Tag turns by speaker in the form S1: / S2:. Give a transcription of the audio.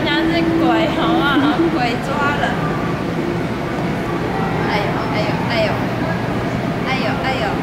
S1: 人家是鬼，好不好？鬼抓人！哎呦哎呦哎呦哎呦哎呦！